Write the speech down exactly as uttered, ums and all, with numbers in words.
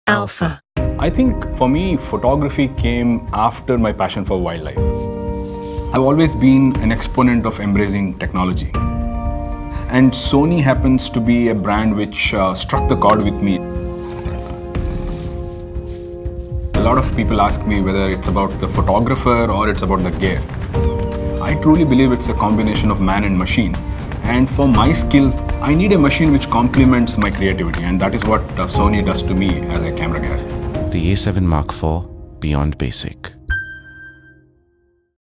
Alpha. I think for me, photography came after my passion for wildlife. I've always been an exponent of embracing technology. And Sony happens to be a brand which uh, struck the chord with me. A lot of people ask me whether it's about the photographer or it's about the gear. I truly believe it's a combination of man and machine. And for my skills, I need a machine which complements my creativity, and that is what uh, Sony does to me as a camera guy. The A seven Mark four Beyond Basic.